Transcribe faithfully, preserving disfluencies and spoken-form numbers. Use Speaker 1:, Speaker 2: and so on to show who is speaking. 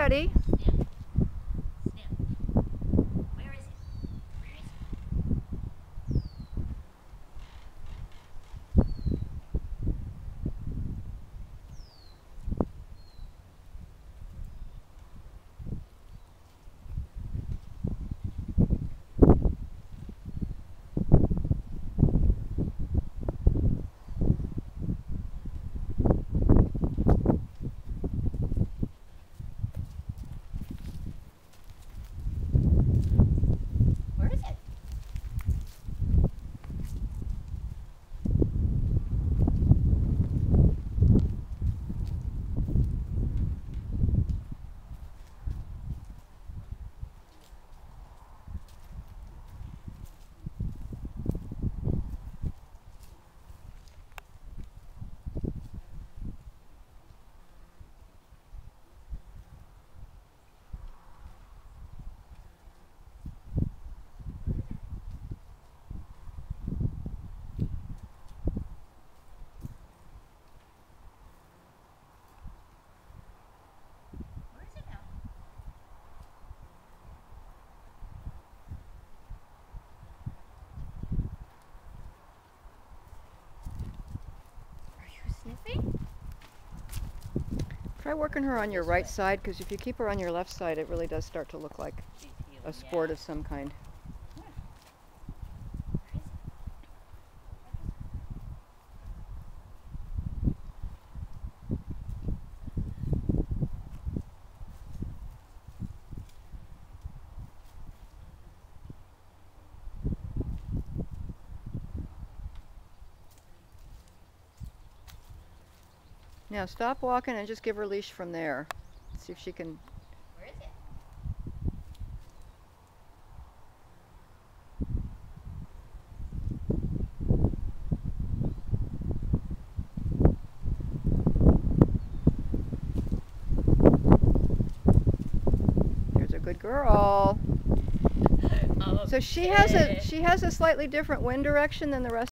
Speaker 1: ready.
Speaker 2: Snip. Snip. Where is it? Where is it? Where is it? Where is it now? Are you sniffing?
Speaker 1: Try working her on your right side, because if you keep her on your left side, it really does start to look like
Speaker 2: She's feeling,
Speaker 1: a sport
Speaker 2: yeah.
Speaker 1: of some kind.
Speaker 2: Where is it?
Speaker 1: Now stop walking and just give her a leash from there. See if she can.
Speaker 2: Where is it?
Speaker 1: There's a good girl.
Speaker 2: Oh,
Speaker 1: So she has a she has a slightly different wind direction than the rest